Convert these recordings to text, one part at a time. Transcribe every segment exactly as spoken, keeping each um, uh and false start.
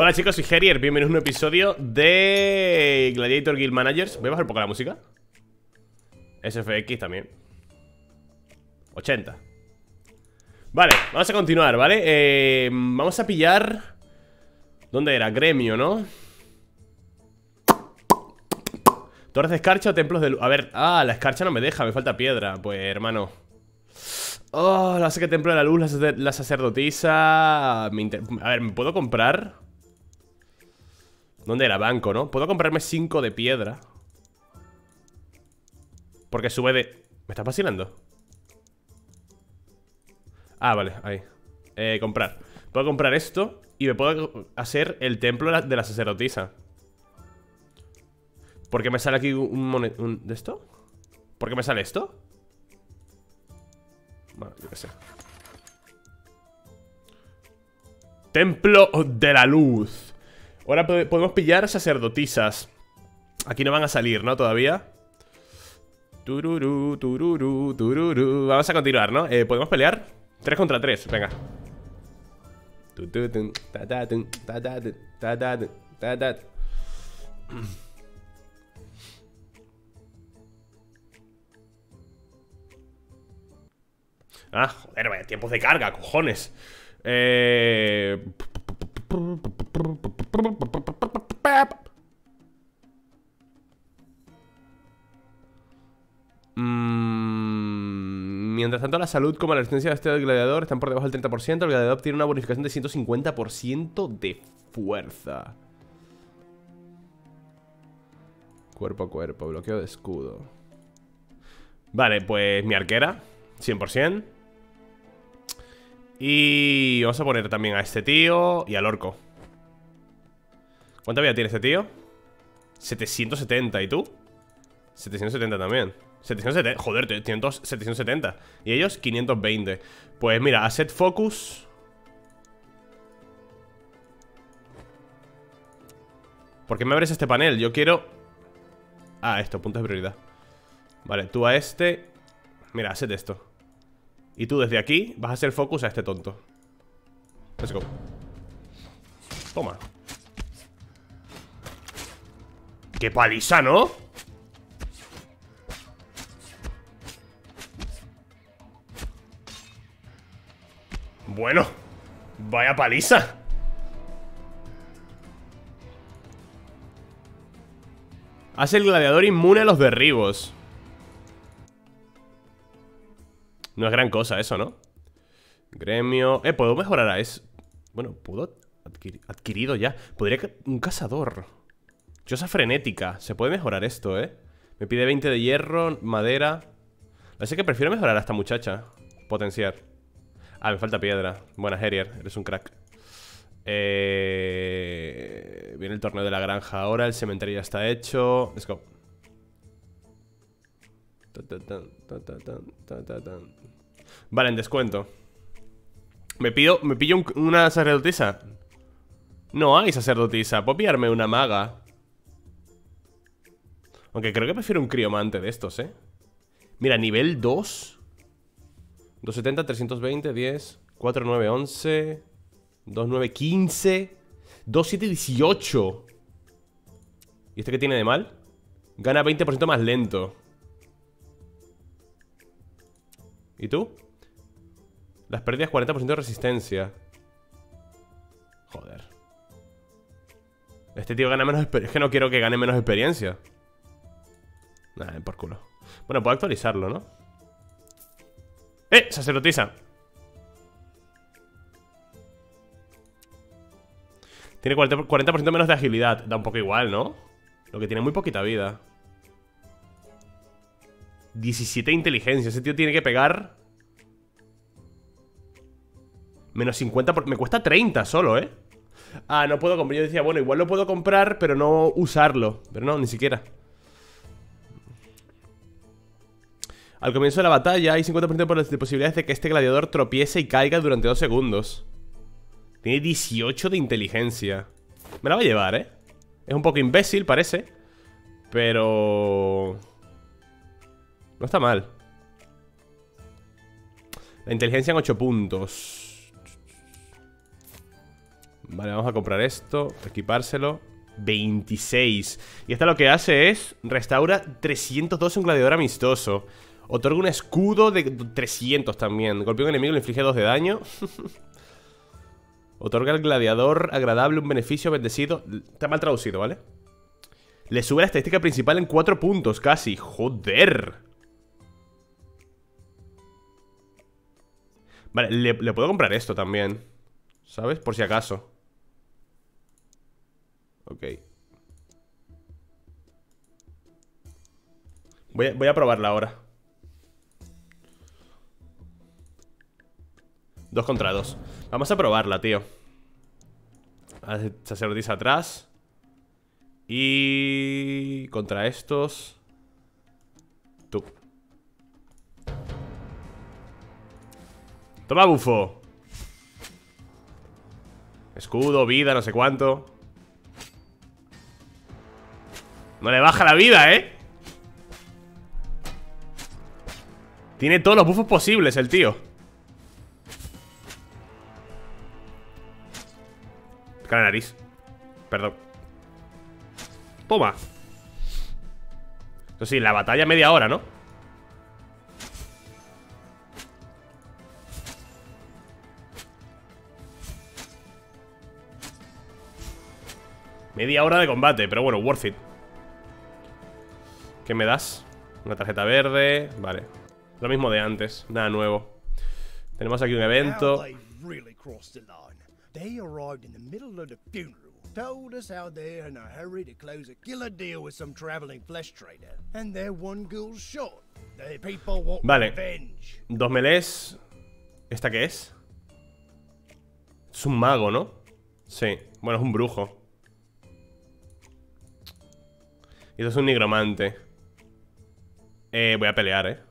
Hola chicos, soy Herier, bienvenidos a un episodio de Gladiator Guild Managers. Voy a bajar un poco la música. S F X también ochenta. Vale, vamos a continuar, ¿vale? Eh, vamos a pillar... ¿Dónde era? Gremio, ¿no? Torres de escarcha o templos de luz. A ver, ah, la escarcha no me deja, me falta piedra. Pues, hermano. Oh, no sé qué templo de la luz, la, sacer la sacerdotisa. Me inter... A ver, ¿me puedo comprar? ¿Dónde era? Banco, ¿no? Puedo comprarme cinco de piedra. Porque sube de... ¿Me estás vacilando? Ah, vale, ahí. Eh, comprar. Puedo comprar esto y me puedo hacer el templo de la, de la sacerdotisa. ¿Por qué me sale aquí un, monet un ¿de esto? ¿Por qué me sale esto? Bueno, yo qué sé. Templo de la luz. Ahora podemos pillar sacerdotisas. Aquí no van a salir, ¿no? Todavía. Tururú, tururú, tururú. Vamos a continuar, ¿no? Eh, ¿Podemos pelear? tres contra tres, venga. Ah, joder, vaya tiempos de carga, cojones. Eh... Mm, mientras tanto, la salud como la resistencia de este gladiador están por debajo del treinta por ciento. El gladiador tiene una bonificación de ciento cincuenta por ciento de fuerza. Cuerpo a cuerpo, bloqueo de escudo. Vale, pues mi arquera cien por ciento. Y vamos a poner también a este tío y al orco. ¿Cuánta vida tiene este tío? setecientos setenta, ¿y tú? setecientos setenta también. setecientos setenta, joder, tienen todos setecientos setenta. Y ellos quinientos veinte. Pues mira, Asset Focus. ¿Por qué me abres este panel? Yo quiero... Ah, esto, puntos de prioridad. Vale, tú a este. Mira, Asset esto. Y tú desde aquí vas a hacer focus a este tonto. Let's go. Toma. ¡Qué paliza!, ¿no? Bueno, vaya paliza. Hace el gladiador inmune a los derribos. No es gran cosa eso, ¿no? Gremio... Eh, ¿puedo mejorar a eso? Bueno, ¿puedo adquirir... adquirido ya? Podría... Un cazador. Chosa frenética. Se puede mejorar esto, ¿eh? Me pide veinte de hierro, madera. Así que prefiero mejorar a esta muchacha. Potenciar. Ah, me falta piedra. Buena, Herier, eres un crack. eh... Viene el torneo de la granja ahora. El cementerio ya está hecho. Let's go. Vale, en descuento. Me pido, me pillo un, una sacerdotisa. No hay sacerdotisa. Puedo pillarme una maga. Aunque creo que prefiero un criomante de estos, ¿eh? Mira, nivel dos doscientos setenta, trescientos veinte, diez, cuatro, nueve, once, dos, nueve, quince, dos, siete, dieciocho. ¿Y este qué tiene de mal? Gana veinte por ciento más lento. ¿Y tú? Las pérdidas cuarenta por ciento de resistencia. Joder. Este tío gana menos experiencia. Es que no quiero que gane menos experiencia. Nah, por culo. Bueno, puedo actualizarlo, ¿no? ¡Eh! Sacerdotisa. Tiene cuarenta por ciento menos de agilidad. Da un poco igual, ¿no? Lo que tiene muy poquita vida. diecisiete de inteligencia. Ese tío tiene que pegar menos cincuenta por... Me cuesta treinta solo, ¿eh? Ah, no puedo comprar. Yo decía, bueno, igual lo puedo comprar, pero no usarlo. Pero no, ni siquiera. Al comienzo de la batalla hay cincuenta por ciento de posibilidades de que este gladiador tropiece y caiga durante dos segundos. Tiene dieciocho de inteligencia. Me la va a llevar, ¿eh? Es un poco imbécil, parece. Pero... no está mal. La inteligencia en ocho puntos. Vale, vamos a comprar esto, equipárselo. veintiséis. Y esta lo que hace es restaura trescientos dos un gladiador amistoso. Otorga un escudo de trescientos también. Golpea a un enemigo y le inflige dos de daño. Otorga al gladiador agradable un beneficio bendecido. Está mal traducido, ¿vale? Le sube la estadística principal en cuatro puntos casi. Joder. Vale, le, le puedo comprar esto también, ¿sabes? Por si acaso. Ok. Voy a, voy a probarla ahora. Dos contra dos. Vamos a probarla, tío. Sacerdotisa atrás. Y... contra estos. Tú. Toma, bufo. Escudo, vida, no sé cuánto. No le baja la vida, ¿eh? Tiene todos los buffos posibles el tío. Pica la nariz. Perdón. Toma. Eso sí, la batalla media hora, ¿no? Media hora de combate, pero bueno, worth it. ¿Qué me das? Una tarjeta verde. Vale. Lo mismo de antes, nada nuevo. Tenemos aquí un evento. Vale. Dos melés. ¿Esta qué es? Es un mago, ¿no? Sí. Bueno, es un brujo. Y esto es un nigromante. Eh, voy a pelear, eh.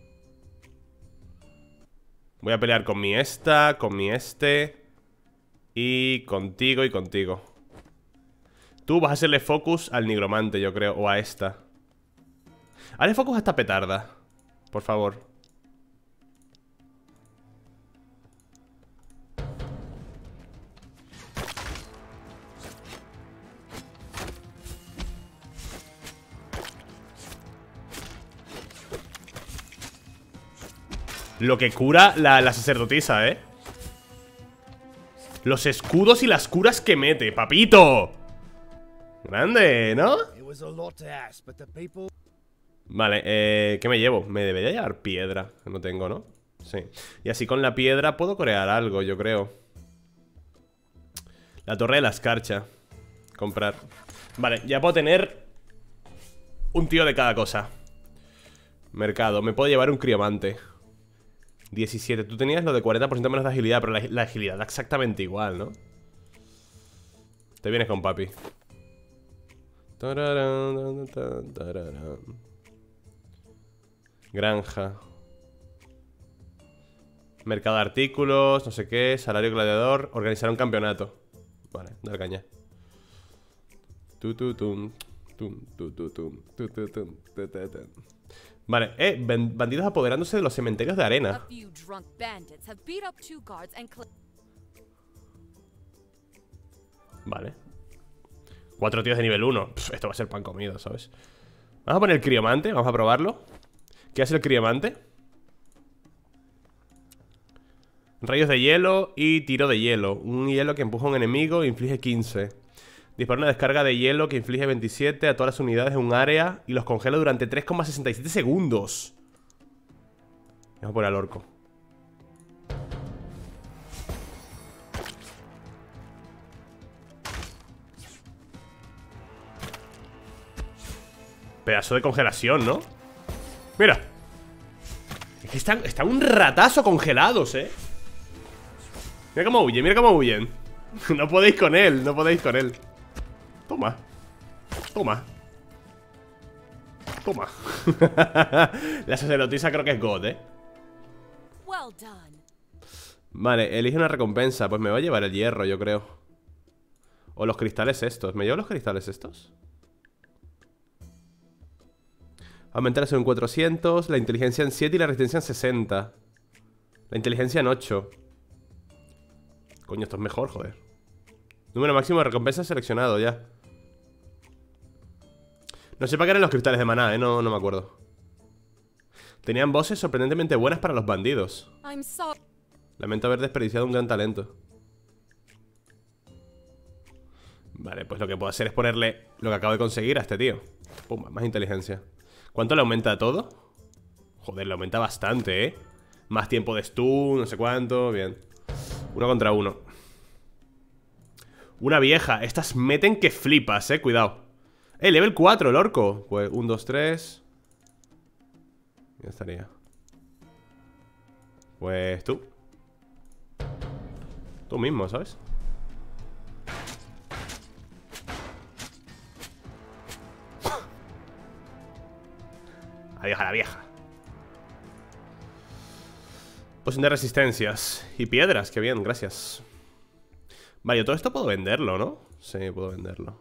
Voy a pelear con mi esta, con mi este. Y contigo y contigo. Tú vas a hacerle focus al nigromante, yo creo. O a esta. Hazle focus a esta petarda, por favor. Lo que cura la, la sacerdotisa, ¿eh? Los escudos y las curas que mete, papito. Grande, ¿no? Vale, eh, ¿qué me llevo? Me debería llevar piedra, que no tengo, ¿no? Sí. Y así con la piedra puedo crear algo, yo creo. La torre de la escarcha. Comprar. Vale, ya puedo tener un tío de cada cosa. Mercado, me puedo llevar un criomante. diecisiete, tú tenías lo de cuarenta por ciento menos de agilidad, pero la, la agilidad da exactamente igual, ¿no? Te vienes con papi. Granja. Mercado de artículos, no sé qué, salario gladiador, organizar un campeonato. Vale, dar caña. Vale, eh, bandidos apoderándose de los cementerios de arena. Vale. Cuatro tíos de nivel uno. Pff, esto va a ser pan comido, ¿sabes? Vamos a poner el criomante, vamos a probarlo. ¿Qué hace el criomante? Rayos de hielo y tiro de hielo. Un hielo que empuja a un enemigo e inflige quince. Dispara una descarga de hielo que inflige veintisiete a todas las unidades de un área y los congela durante tres coma sesenta y siete segundos. Vamos a poner al orco. Pedazo de congelación, ¿no? Mira. Es que están, están un ratazo congelados, ¿eh? Mira cómo huyen, mira cómo huyen. No podéis con él, no podéis con él. Toma. Toma. Toma. La sacerdotisa creo que es God, ¿eh? Vale, elige una recompensa. Pues me va a llevar el hierro, yo creo. O los cristales estos. ¿Me llevo los cristales estos? Aumentar eso en cuatrocientos. La inteligencia en siete y la resistencia en sesenta. La inteligencia en ocho. Coño, esto es mejor, joder. Número máximo de recompensas seleccionado ya. No sé para qué eran los cristales de maná, eh, no, no me acuerdo. Tenían voces sorprendentemente buenas para los bandidos. Lamento haber desperdiciado un gran talento. Vale, pues lo que puedo hacer es ponerle lo que acabo de conseguir a este tío. Pum, más inteligencia. ¿Cuánto le aumenta todo? Joder, le aumenta bastante, eh. Más tiempo de stun, no sé cuánto. Bien. Uno contra uno. Una vieja. Estas meten que flipas, eh, cuidado. Eh, level cuatro, el orco. Pues un, dos, tres. Ya estaría. Pues tú. Tú mismo, ¿sabes? Adiós a la vieja. Poción de resistencias. Y piedras, qué bien, gracias. Vale, yo todo esto puedo venderlo, ¿no? Sí, puedo venderlo.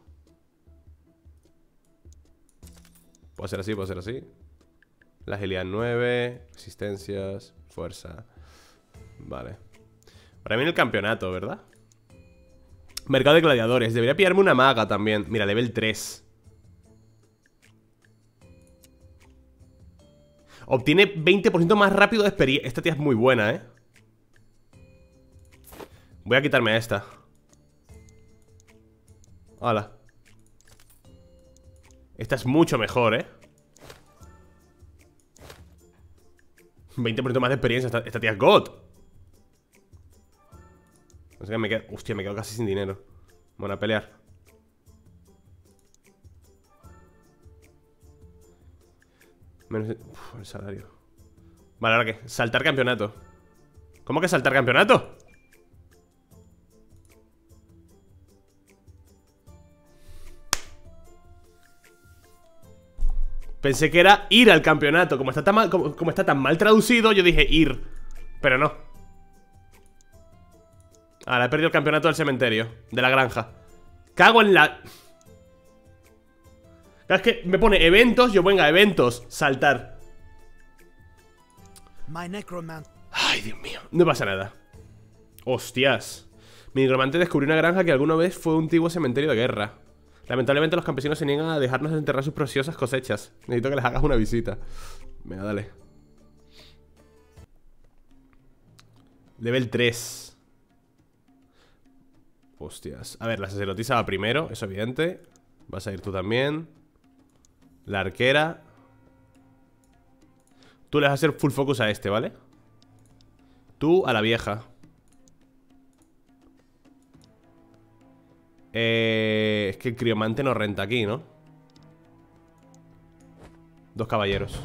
Puedo hacer así, puedo hacer así. La agilidad nueve. Resistencias, fuerza. Vale. Ahora viene el campeonato, ¿verdad? Mercado de gladiadores. Debería pillarme una maga también. Mira, level tres. Obtiene veinte por ciento más rápido de experiencia. Esta tía es muy buena, ¿eh? Voy a quitarme a esta. Hola. Esta es mucho mejor, ¿eh? veinte por ciento más de experiencia. Esta, esta tía es God. No sé qué me quedo. Hostia, me quedo casi sin dinero. Bueno, a pelear. Menos... Uf, el salario. Vale, ¿ahora qué? Saltar campeonato. ¿Cómo que saltar campeonato? Pensé que era ir al campeonato. Como está tan mal, como, como está tan mal traducido, yo dije ir. Pero no. Ahora he perdido el campeonato del cementerio. De la granja. Cago en la... Es que me pone eventos, yo venga, eventos, saltar. Ay, Dios mío, no pasa nada. Hostias. Mi necromante descubrió una granja que alguna vez fue un antiguo cementerio de guerra. Lamentablemente los campesinos se niegan a dejarnos enterrar sus preciosas cosechas. Necesito que les hagas una visita. Venga, dale. Level tres. Hostias. A ver, la sacerdotisa va primero, es evidente. Vas a ir tú también. La arquera. Tú le vas a hacer full focus a este, ¿vale? Tú a la vieja. Eh, es que el criomante no renta aquí, ¿no? Dos caballeros.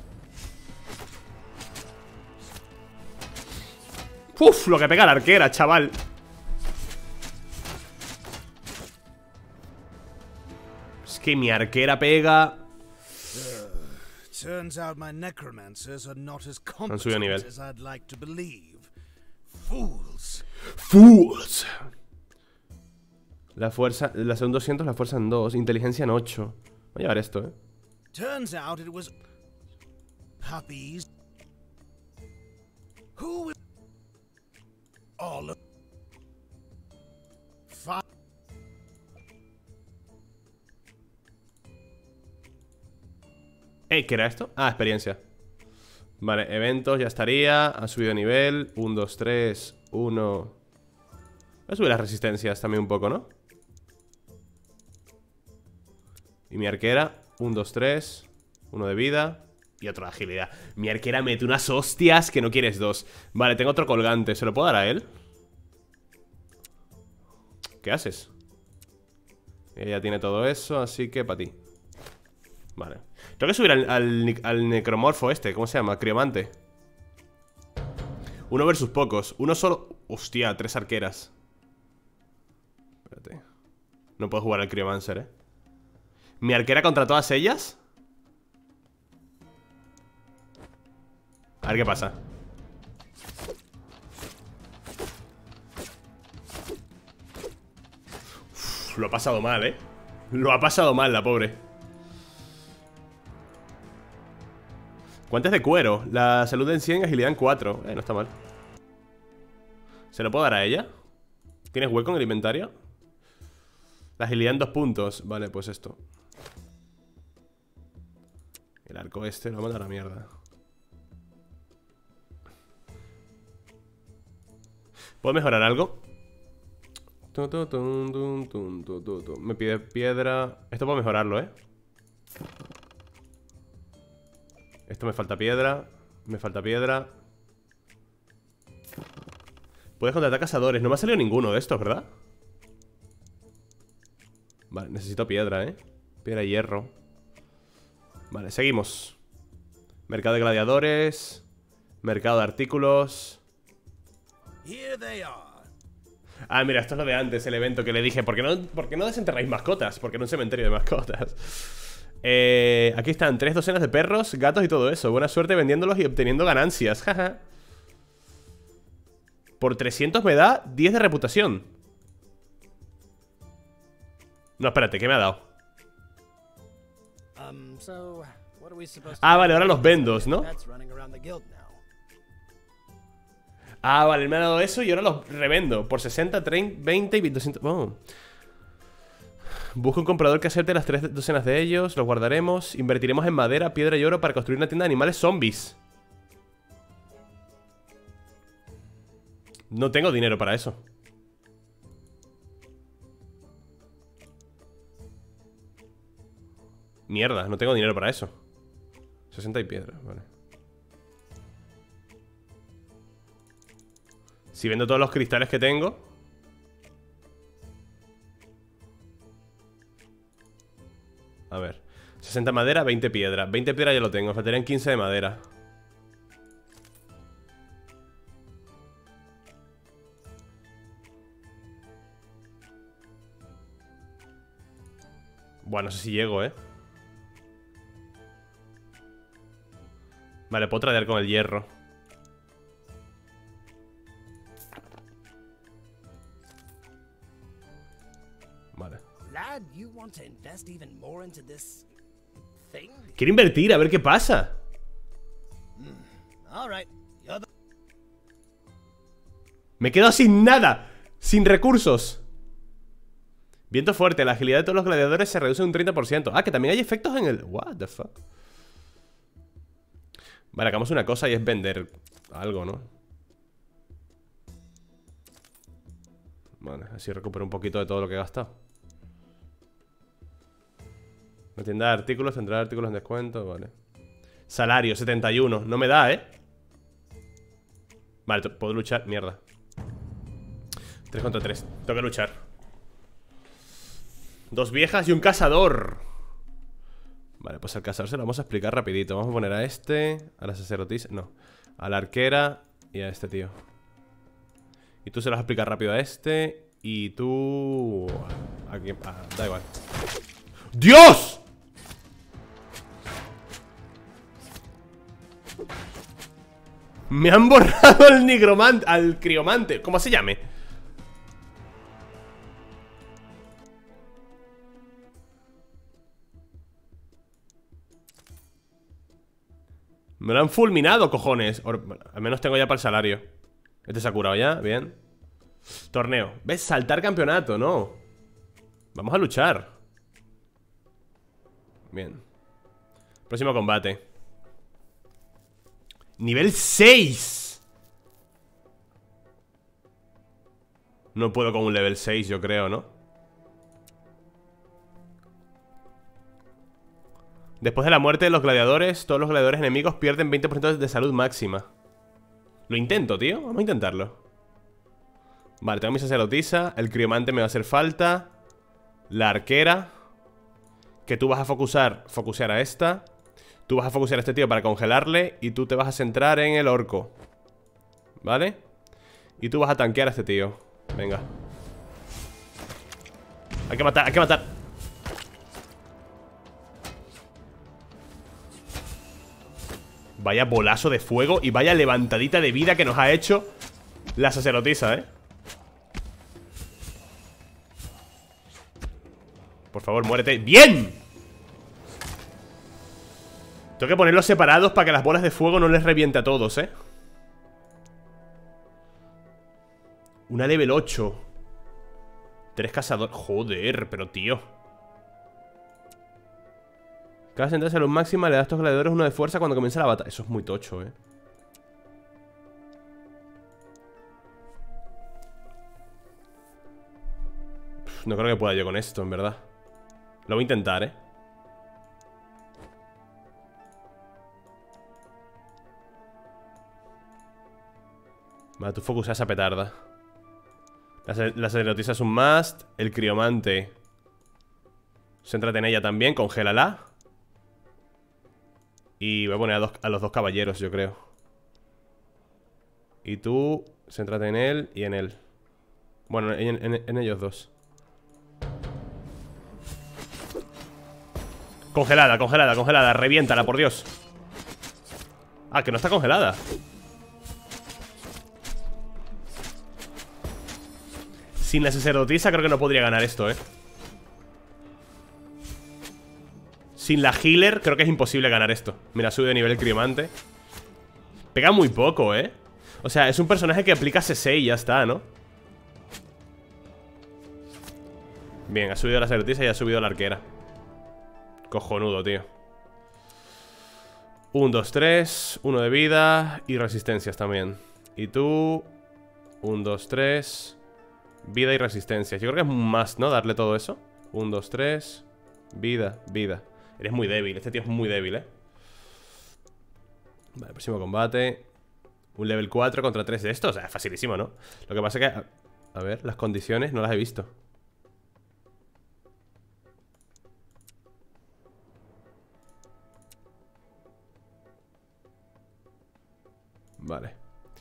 Uf, lo que pega la arquera, chaval. Es que mi arquera pega. Turns out my necromancers are not as Han subido nivel. competent as I'd like to believe. Fools. Fools. La fuerza, la son doscientos, la fuerza en dos, inteligencia en ocho. Voy a llevar esto, eh. Turns out it was puppies. Who all of five. Eh, ¿qué era esto? Ah, experiencia. Vale, eventos, ya estaría. Ha subido de nivel. uno, dos, tres, uno. Voy a subir las resistencias también un poco, ¿no? Y mi arquera, uno, dos, tres. Uno de vida y otro de agilidad. Mi arquera mete unas hostias que no quieres dos. Vale, tengo otro colgante, ¿se lo puedo dar a él? ¿Qué haces? Ella tiene todo eso, así que para ti. Vale. Tengo que subir al, al, al necromorfo este, ¿cómo se llama? Criomante. Uno versus pocos. Uno solo... Hostia, tres arqueras. Espérate. No puedo jugar al criomancer, eh. ¿Mi arquera contra todas ellas? A ver qué pasa. Uf, lo ha pasado mal, eh. Lo ha pasado mal la pobre. Guantes de cuero. La salud en cien, agilidad en cuatro. Eh, no está mal. ¿Se lo puedo dar a ella? ¿Tienes hueco en el inventario? La agilidad en dos puntos. Vale, pues esto. El arco este lo manda a la mierda. ¿Puedo mejorar algo? Me pide piedra. Esto puedo mejorarlo, ¿eh? Esto me falta piedra. Me falta piedra. Puedes contratar cazadores. No me ha salido ninguno de estos, ¿verdad? Vale, necesito piedra, ¿eh? Piedra y hierro. Vale, seguimos. Mercado de gladiadores. Mercado de artículos. Here they are. Ah, mira, esto es lo de antes, el evento que le dije. ¿Por qué no, por qué no desenterráis mascotas? Porque en un cementerio de mascotas. Eh, aquí están tres docenas de perros, gatos y todo eso. Buena suerte vendiéndolos y obteniendo ganancias. Jaja. Por trescientos me da diez de reputación. No, espérate, ¿qué me ha dado? Um, so, what are we supposed to Ah, do? vale, ahora los vendos, ¿no? That's running around the guild now. Ah, vale, me ha dado eso y ahora los revendo por sesenta, treinta, veinte y doscientos. Oh. Busca un comprador que acepte las tres docenas de ellos. Los guardaremos. Invertiremos en madera, piedra y oro para construir una tienda de animales zombies. No tengo dinero para eso. Mierda, no tengo dinero para eso. sesenta y piedra, vale. Si vendo todos los cristales que tengo. A ver, sesenta madera, veinte piedra. veinte piedra ya lo tengo, faltarían quince de madera. Bueno, no sé si llego, ¿eh? Vale, puedo tradear con el hierro. Vale. Lad, you want to invest even more into this thing? Quiero invertir, a ver qué pasa. All right. You're the Me quedo sin nada. Sin recursos. Viento fuerte, la agilidad de todos los gladiadores se reduce un treinta por ciento. Ah, que también hay efectos en el... What the fuck. Vale, hagamos una cosa y es vender algo, ¿no? Vale, así recupero un poquito de todo lo que he gastado. La tienda de artículos, tendrá artículos en descuento, vale. Salario, setenta y uno, no me da, ¿eh? Vale, puedo luchar, mierda. tres contra tres, tengo que luchar. Dos viejas y un cazador. Vale, pues al cazador se lo vamos a explicar rapidito. Vamos a poner a este, a la sacerdotisa, no, a la arquera y a este tío. Y tú se lo vas a explicar rápido a este. Y tú... Aquí, ah, da igual. ¡Dios! Me han borrado al nigromante, al criomante, ¿cómo se llame? Me lo han fulminado, cojones. Or- Al menos tengo ya para el salario. Este se ha curado ya, bien. Torneo, ¿ves? Saltar campeonato, no. Vamos a luchar. Bien. Próximo combate. Nivel seis. No puedo con un level seis, yo creo, ¿no? Después de la muerte de los gladiadores, todos los gladiadores enemigos pierden veinte por ciento de salud máxima. Lo intento, tío. Vamos a intentarlo. Vale, tengo mi sacerdotisa. El criomante me va a hacer falta. La arquera. Que tú vas a focusar, focusear a esta. Tú vas a focusear a este tío para congelarle. Y tú te vas a centrar en el orco. ¿Vale? Y tú vas a tanquear a este tío. Venga. Hay que matar, hay que matar. Vaya bolazo de fuego y vaya levantadita de vida que nos ha hecho la sacerdotisa, ¿eh? Por favor, muérete. ¡Bien! Tengo que ponerlos separados para que las bolas de fuego no les reviente a todos, ¿eh? Una level ocho. Tres cazadores. Joder, pero tío. Cada sentencia a luz máxima le da a estos gladiadores uno de fuerza cuando comienza la batalla. Eso es muy tocho, eh. Uf, no creo que pueda yo con esto, en verdad. Lo voy a intentar, eh. Vale, tú focus a esa petarda. La, la sacerdotisa es un must. El criomante. Céntrate en ella también, congélala. Y voy a poner a, dos, a los dos caballeros, yo creo. Y tú, céntrate en él y en él. Bueno, en, en, en ellos dos. Congelada, congelada, congelada. Reviéntala, por Dios. Ah, que no está congelada. Sin la sacerdotisa creo que no podría ganar esto, eh. Sin la healer creo que es imposible ganar esto. Mira, sube de nivel el criomante. Pega muy poco, eh. O sea, es un personaje que aplica C C y ya está, ¿no? Bien, ha subido la sacerdotisa y ha subido la arquera. Cojonudo, tío. Un, dos, tres. Uno de vida y resistencias también. Y tú. Un, dos, tres. Vida y resistencias. Yo creo que es más, ¿no? Darle todo eso. Un, dos, tres. Vida, vida. Eres muy débil, este tío es muy débil, ¿eh? Vale, próximo combate. Un level cuatro contra tres de estos. O sea, es facilísimo, ¿no? Lo que pasa es que... A, a ver, las condiciones no las he visto. Vale.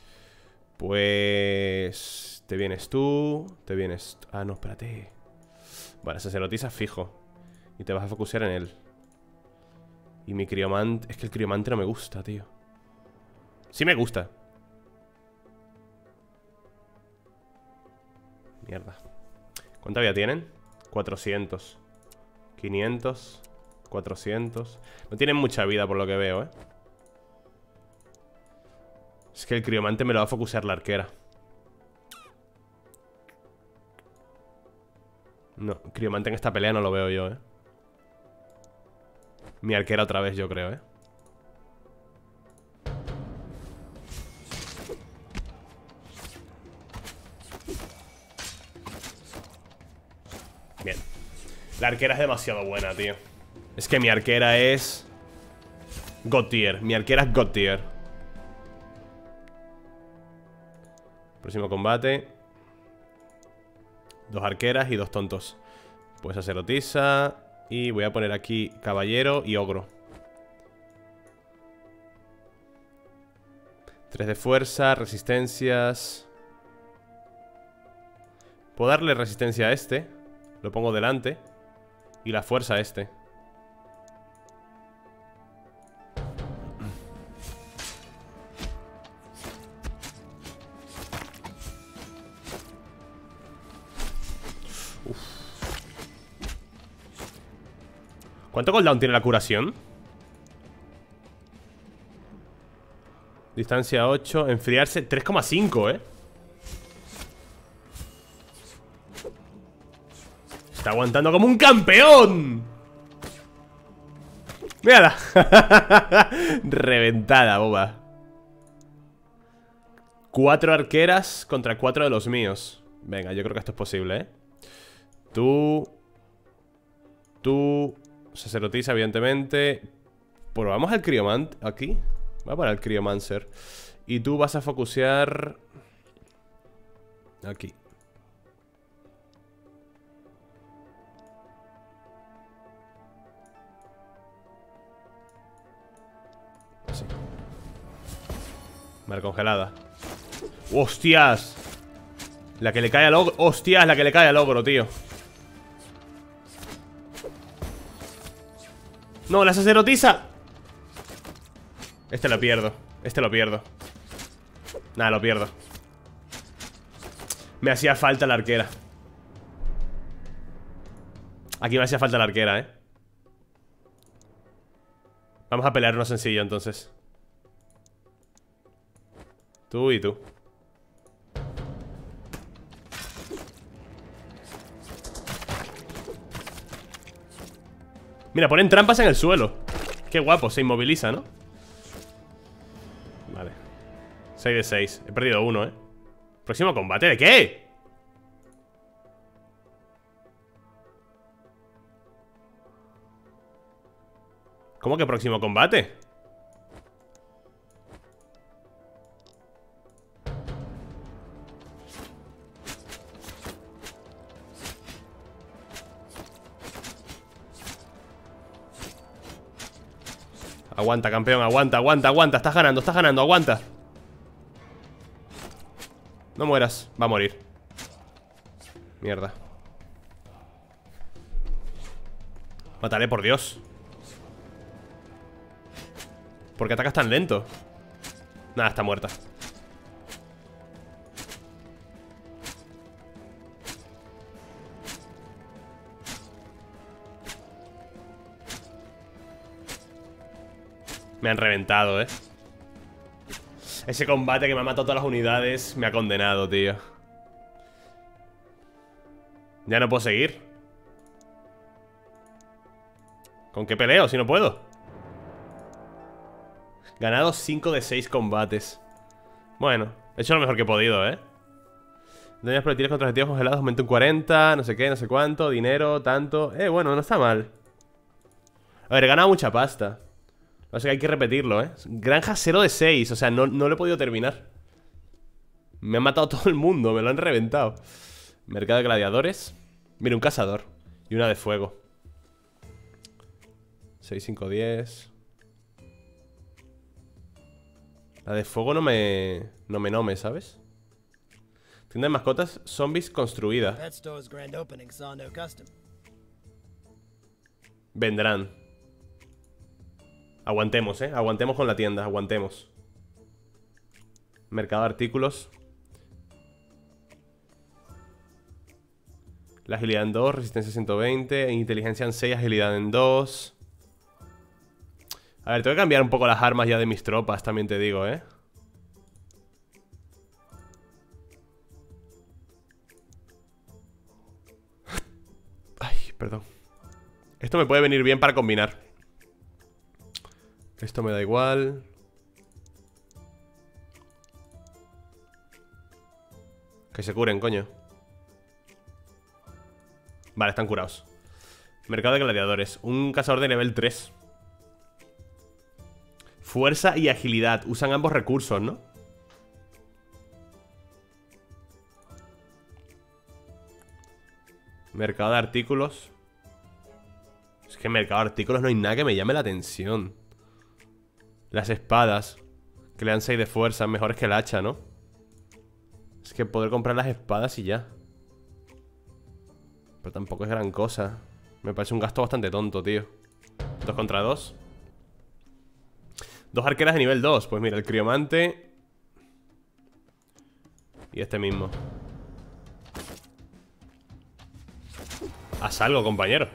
Pues... Te vienes tú, te vienes... Ah, no, espérate. Vale, sacerdotisa fijo. Y te vas a focusar en él. Y mi criomante... Es que el criomante no me gusta, tío. Sí me gusta. Mierda. ¿Cuánta vida tienen? cuatrocientos. quinientos. cuatrocientos. No tienen mucha vida por lo que veo, eh. Es que el criomante me lo va a focusar la arquera. No, criomante en esta pelea no lo veo yo, eh. Mi arquera otra vez, yo creo, eh. Bien. La arquera es demasiado buena, tío. Es que mi arquera es... God tier. Mi arquera es God tier. Próximo combate. Dos arqueras y dos tontos. Pues sacerdotisa. Y voy a poner aquí caballero y ogro. Tres de fuerza, resistencias. Puedo darle resistencia a este. Lo pongo delante. Y la fuerza a este. ¿Cuánto cooldown tiene la curación? Distancia ocho. Enfriarse tres coma cinco, eh. Está aguantando como un campeón. Mírala. Reventada, boba. Cuatro arqueras contra cuatro de los míos. Venga, yo creo que esto es posible, eh. Tú. Tú. Sacerdotisa, evidentemente. Probamos al criomante aquí. Voy a poner al criomancer. Y tú vas a focusear aquí. Así. Vale, congelada. ¡Hostias! La que le cae al ogro. ¡Hostias! La que le cae al ogro, tío. No, la sacerdotisa. Este lo pierdo. Este lo pierdo. Nada, lo pierdo. Me hacía falta la arquera. Aquí me hacía falta la arquera, eh. Vamos a pelear uno sencillo, entonces. Tú y tú. Mira, ponen trampas en el suelo. Qué guapo, se inmoviliza, ¿no? Vale. seis de seis. He perdido uno, ¿eh? Próximo combate, ¿de qué? ¿Cómo que próximo combate? Aguanta, campeón, aguanta, aguanta, aguanta. Estás ganando, estás ganando, aguanta. No mueras, va a morir. Mierda. Mátale, por Dios. ¿Por qué atacas tan lento? Nada, está muerta. Me han reventado, eh. Ese combate que me ha matado todas las unidades me ha condenado, tío. Ya no puedo seguir. ¿Con qué peleo si no puedo? Ganado cinco de seis combates. Bueno, he hecho lo mejor que he podido, ¿eh? Daños proyectiles contra objetivos congelados aumenta un cuarenta, no sé qué, no sé cuánto, dinero, tanto. Eh, bueno, no está mal. A ver, he ganado mucha pasta. No sé que hay que repetirlo, ¿eh? Granja cero de seis, o sea, no, no lo he podido terminar. Me han matado todo el mundo, me lo han reventado. Mercado de gladiadores. Mira, un cazador y una de fuego. seis, cinco, diez. La de fuego no me... No me nome, ¿sabes? Tienda de mascotas, zombies construida. Pet store's grand opening saw no custom. Vendrán. Aguantemos, eh. Aguantemos con la tienda, aguantemos. Mercado de artículos. La agilidad en dos, resistencia ciento veinte, inteligencia en seis, agilidad en dos. A ver, tengo que cambiar un poco las armas ya de mis tropas, también te digo, eh. Ay, perdón. Esto me puede venir bien para combinar. Esto me da igual. Que se curen, coño. Vale, están curados. Mercado de gladiadores. Un cazador de nivel tres. Fuerza y agilidad. Usan ambos recursos, ¿no? Mercado de artículos. Es que en mercado de artículos no hay nada que me llame la atención. Las espadas, que le dan seis de fuerza, mejores que el hacha, ¿no? Es que poder comprar las espadas y ya. Pero tampoco es gran cosa. Me parece un gasto bastante tonto, tío. Dos contra dos. Dos arqueras de nivel dos. Pues mira, el criomante y este mismo. Haz algo, compañero.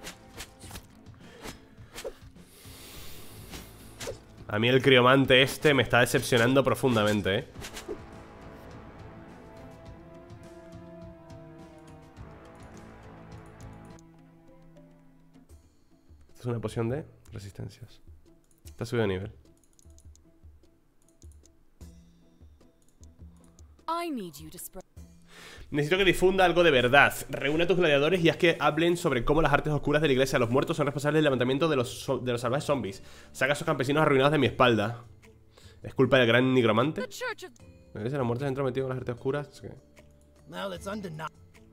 A mí el criomante este me está decepcionando profundamente, ¿eh? Esta es una poción de resistencias. Está subido de nivel. Necesito que difunda algo de verdad. Reúne a tus gladiadores y haz que hablen sobre cómo las artes oscuras de la iglesia de los muertos son responsables del levantamiento de los, de los salvajes zombies. Saca a esos campesinos arruinados de mi espalda. ¿Es culpa del gran nigromante? La iglesia de los muertos entró metido con las artes oscuras. ¿Qué? Well, it's undeniable.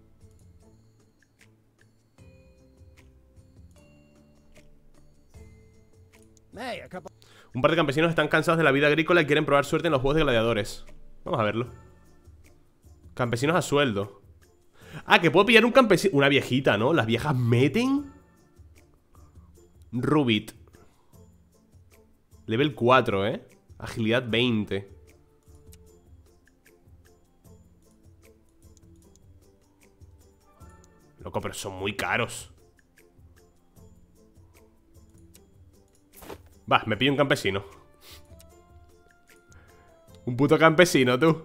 Hey, a couple. Un par de campesinos están cansados de la vida agrícola y quieren probar suerte en los juegos de gladiadores. Vamos a verlo. Campesinos a sueldo. Ah, que puedo pillar un campesino. Una viejita, ¿no? Las viejas meten. Rubit. Level cuatro, ¿eh? Agilidad veinte. Loco, pero son muy caros. Va, me pillo un campesino. Un puto campesino, tú.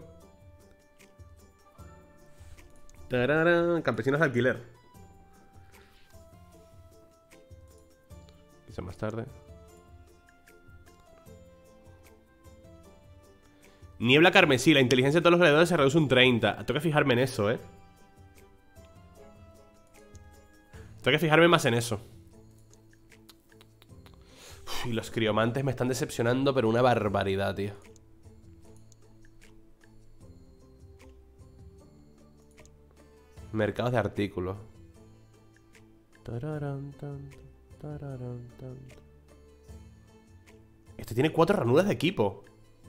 Tararán, campesinos de alquiler. más tarde. Niebla carmesí. La inteligencia de todos los gladiadores se reduce un treinta. Tengo que fijarme en eso, eh. Tengo que fijarme más en eso. Uf, y los criomantes me están decepcionando, pero una barbaridad, tío. Mercados de artículos. Este tiene cuatro ranuras de equipo.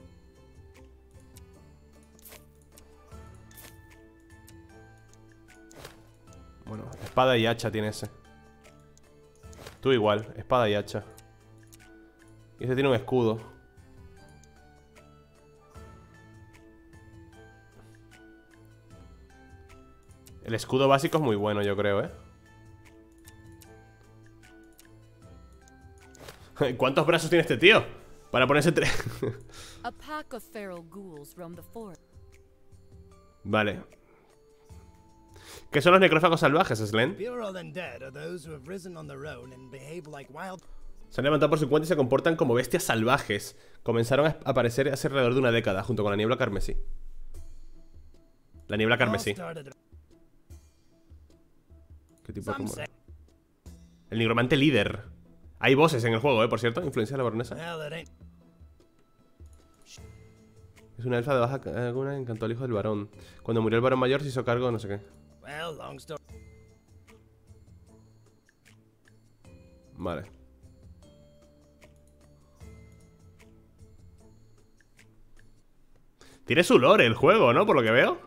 Bueno, espada y hacha tiene ese. Tú igual, espada y hacha. Y este tiene un escudo. El escudo básico es muy bueno, yo creo, ¿eh? ¿Cuántos brazos tiene este tío? Para ponerse tres. Vale. ¿Qué son los necrófagos salvajes, Slen? Se han levantado por su cuenta y se comportan como bestias salvajes. Comenzaron a aparecer hace alrededor de una década, junto con la niebla carmesí. La niebla carmesí. ¿Qué tipo de rumor? El nigromante líder. Hay voces en el juego, eh, por cierto. Influencia de la baronesa. Es una elfa de baja alguna que encantó al hijo del varón. Cuando murió el varón mayor se hizo cargo de no sé qué. Vale. Tiene su lore el juego, ¿no? Por lo que veo.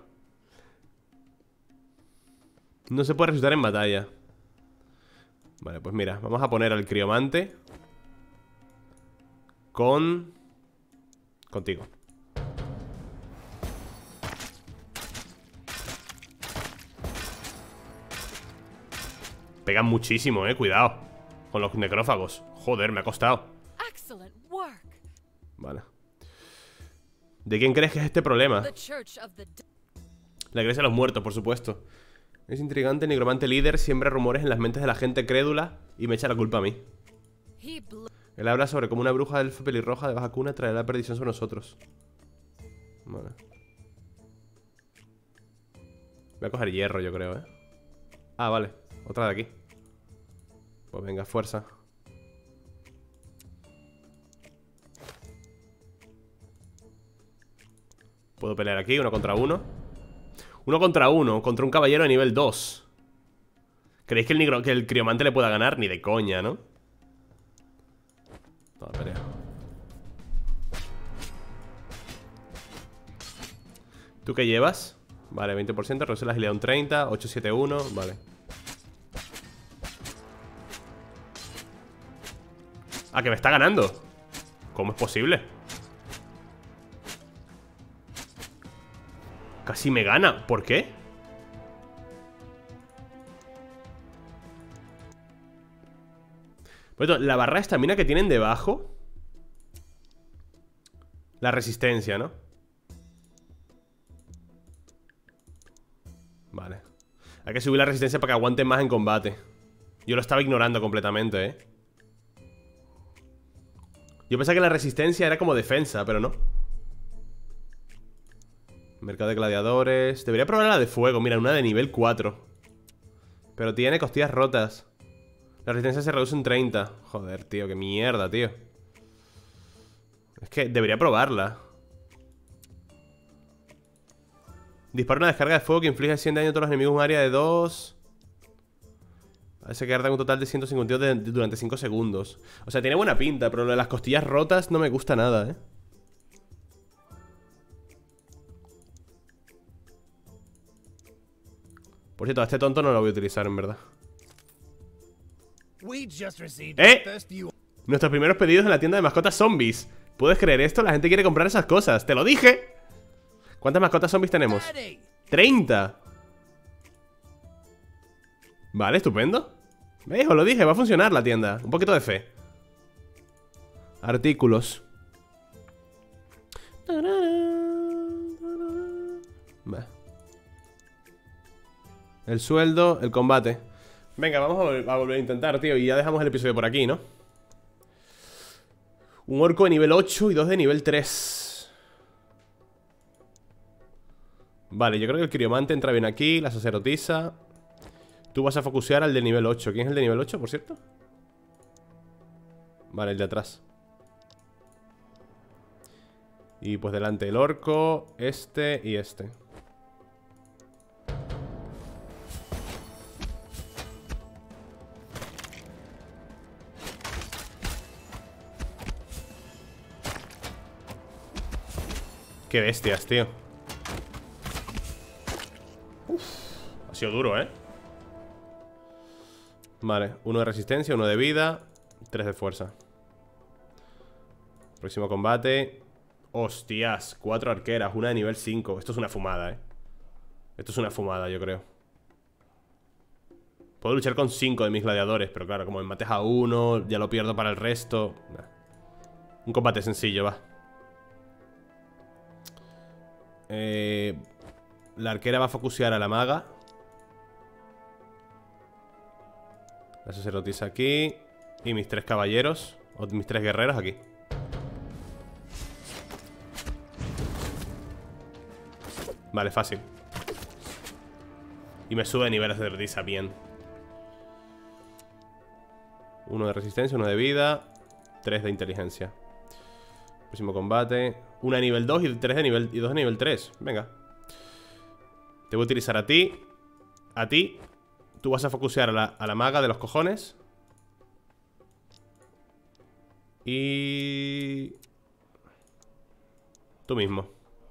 No se puede resucitar en batalla. Vale, pues mira, vamos a poner al criomante Con... Contigo. Pegan muchísimo, eh, cuidado con los necrófagos. Joder, me ha costado. Vale. ¿De quién crees que es este problema? La iglesia de los muertos, por supuesto. Es intrigante, el nigromante líder siembra rumores en las mentes de la gente crédula y me echa la culpa a mí. Él habla sobre cómo una bruja elfa pelirroja de baja cuna traerá la perdición sobre nosotros. Vale. Voy a coger hierro, yo creo, eh. Ah, vale, otra de aquí. Pues venga, fuerza. Puedo pelear aquí, uno contra uno. Uno contra uno, contra un caballero de nivel dos. ¿Creéis que el, negro, que el criomante le pueda ganar? Ni de coña, ¿no? Toma, pelea. ¿Tú qué llevas? Vale, veinte por ciento, reduce la agilidad un treinta, ocho siete uno, vale. Ah, que me está ganando. ¿Cómo es posible? Casi me gana, ¿por qué? Bueno, la barra de estamina que tienen debajo. La resistencia, ¿no? Vale. Hay que subir la resistencia para que aguanten más en combate. Yo lo estaba ignorando completamente, ¿eh? Yo pensaba que la resistencia era como defensa, pero no. Mercado de gladiadores. Debería probar la de fuego, mira, una de nivel cuatro. Pero tiene costillas rotas. La resistencia se reduce en treinta. Joder, tío, qué mierda, tío. Es que debería probarla. Dispara una descarga de fuego que inflige cien de daño a todos los enemigos en un área de dos. Parece que arda un total de ciento cincuenta y dos de, de, durante cinco segundos. O sea, tiene buena pinta, pero lo de las costillas rotas no me gusta nada, eh. Por cierto, a este tonto no lo voy a utilizar, en verdad. ¡Eh! Nuestros primeros pedidos en la tienda de mascotas zombies. ¿Puedes creer esto? La gente quiere comprar esas cosas. ¡Te lo dije! ¿Cuántas mascotas zombies tenemos? ¡treinta! Vale, estupendo. ¿Veis? Os lo dije, va a funcionar la tienda. Un poquito de fe. Artículos. Va. El sueldo, el combate. Venga, vamos a volver a intentar, tío. Y ya dejamos el episodio por aquí, ¿no? Un orco de nivel ocho y dos de nivel tres. Vale, yo creo que el criomante entra bien aquí. La sacerdotisa. Tú vas a focusear al de nivel ocho. ¿Quién es el de nivel ocho, por cierto? Vale, el de atrás. Y pues delante el orco, este y este. Qué bestias, tío. Uf, ha sido duro, ¿eh? Vale, uno de resistencia, uno de vida, tres de fuerza. Próximo combate. Hostias, cuatro arqueras, una de nivel cinco. Esto es una fumada, ¿eh? Esto es una fumada, yo creo. Puedo luchar con cinco de mis gladiadores, pero claro, como me mates a uno, ya lo pierdo para el resto. Nah. Un combate sencillo, va. Eh, la arquera va a focusear a la maga. La sacerdotisa aquí. Y mis tres caballeros, o mis tres guerreros aquí. Vale, fácil. Y me sube de nivel la sacerdotisa, bien. Uno de resistencia, uno de vida, tres de inteligencia. Próximo combate. Una de nivel dos y tres de nivel, y dos de nivel tres. Venga. Te voy a utilizar a ti. A ti. Tú vas a focusear a la, a la maga de los cojones. Y... tú mismo.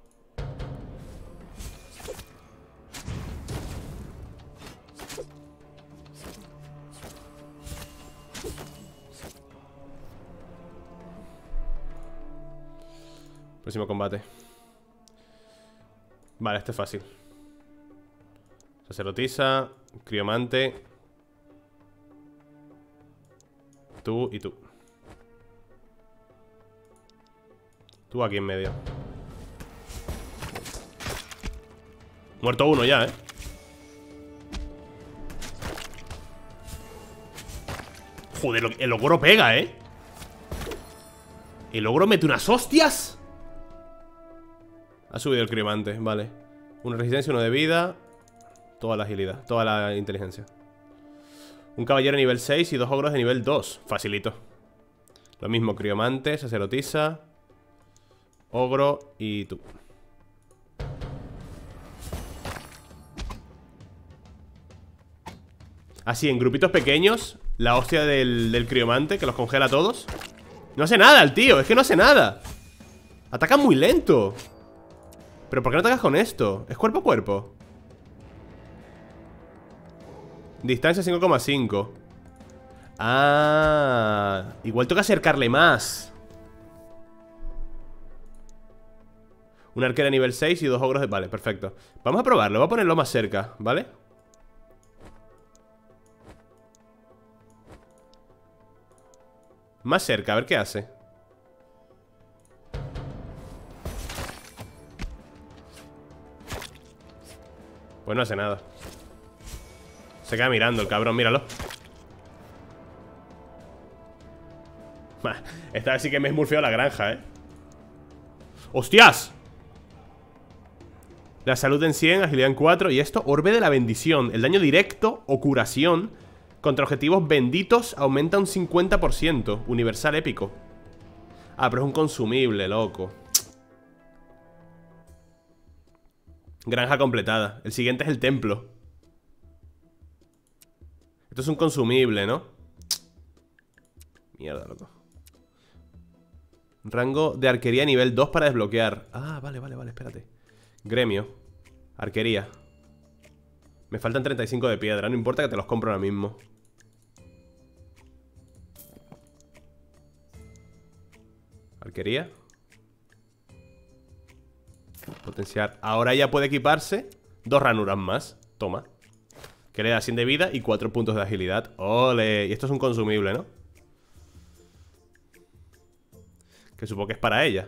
Próximo combate. Vale, este es fácil. Sacerdotisa, criomante. Tú y tú. Tú aquí en medio. Muerto uno ya, ¿eh? Joder, el ogro pega, ¿eh? El ogro mete unas hostias. Ha subido el criomante, vale. Una resistencia, uno de vida. Toda la agilidad, toda la inteligencia. Un caballero de nivel seis y dos ogros de nivel dos. Facilito. Lo mismo, criomante, sacerdotisa, ogro y tú. Así, en grupitos pequeños. La hostia del, del criomante, que los congela a todos. No hace nada el tío, es que no hace nada. Ataca muy lento. ¿Pero por qué no atacas con esto? Es cuerpo a cuerpo. Distancia cinco coma cinco. Ah, igual toca acercarle más. Una arquera nivel seis y dos ogros de... Vale, perfecto. Vamos a probarlo, voy a ponerlo más cerca, ¿vale? Más cerca, a ver qué hace. Pues no hace nada. Se queda mirando el cabrón, míralo. Esta vez sí que me he smurfeado la granja, ¿eh? ¡Hostias! La salud en cien, agilidad en cuatro. Y esto, orbe de la bendición. El daño directo o curación contra objetivos benditos aumenta un cincuenta por ciento. Universal épico. Ah, pero es un consumible, loco. Granja completada. El siguiente es el templo. Esto es un consumible, ¿no? Mierda, loco. Rango de arquería nivel dos para desbloquear. Ah, vale, vale, vale, espérate. Gremio. Arquería. Me faltan treinta y cinco de piedra. No importa que te los compro ahora mismo. Arquería. Potenciar. Ahora ya puede equiparse dos ranuras más. Toma. Que le da cien de vida y cuatro puntos de agilidad. ¡Ole! Y esto es un consumible, ¿no? Que supongo que es para ella.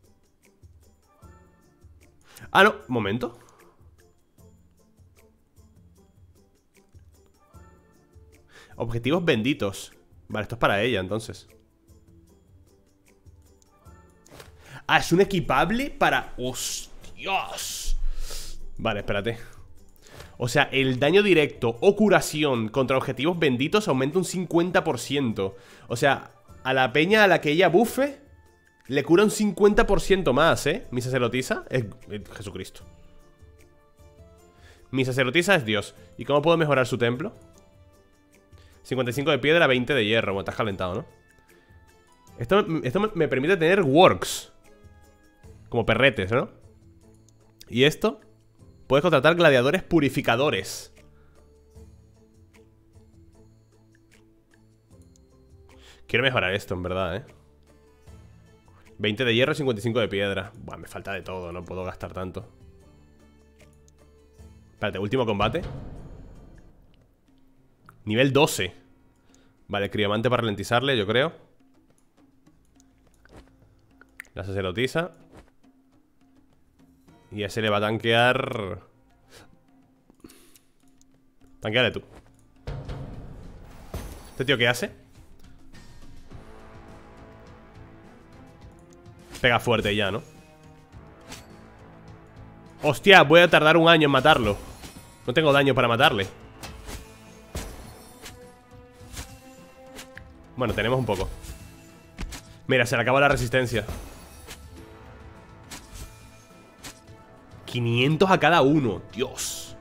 Ah, no, un momento. Objetivos benditos. Vale, esto es para ella, entonces. Ah, es un equipable para... ¡Hostias! Vale, espérate. O sea, el daño directo o curación contra objetivos benditos aumenta un cincuenta por ciento. O sea, a la peña a la que ella bufe le cura un cincuenta por ciento más, ¿eh? Mi sacerdotisa es, es Jesucristo. Mi sacerdotisa es Dios. ¿Y cómo puedo mejorar su templo? cincuenta y cinco de piedra, veinte de hierro. Bueno, estás calentado, ¿no? Esto, esto me permite tener works. Como perretes, ¿no? Y esto, puedes contratar gladiadores purificadores. Quiero mejorar esto, en verdad, ¿eh? veinte de hierro, cincuenta y cinco de piedra. Buah, me falta de todo, no puedo gastar tanto. Espérate, último combate. Nivel doce. Vale, criomante para ralentizarle, yo creo. La sacerdotisa. Y a ese le va a tanquear. Tanqueale tú. ¿Este tío qué hace? Pega fuerte ya, ¿no? Hostia, voy a tardar un año en matarlo. No tengo daño para matarle. Bueno, tenemos un poco. Mira, se le acaba la resistencia. quinientos a cada uno. Dios.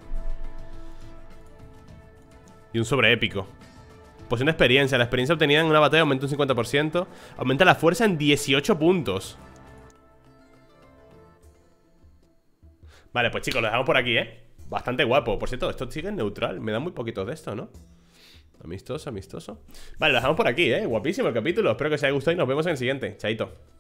Y un sobre épico. Poción de experiencia. La experiencia obtenida en una batalla aumenta un cincuenta por ciento. Aumenta la fuerza en dieciocho puntos. Vale, pues chicos, lo dejamos por aquí, ¿eh? Bastante guapo. Por cierto, esto sigue en neutral. Me da muy poquitos de esto, ¿no? Amistoso, amistoso. Vale, lo dejamos por aquí, ¿eh? Guapísimo el capítulo. Espero que os haya gustado y nos vemos en el siguiente. Chaito.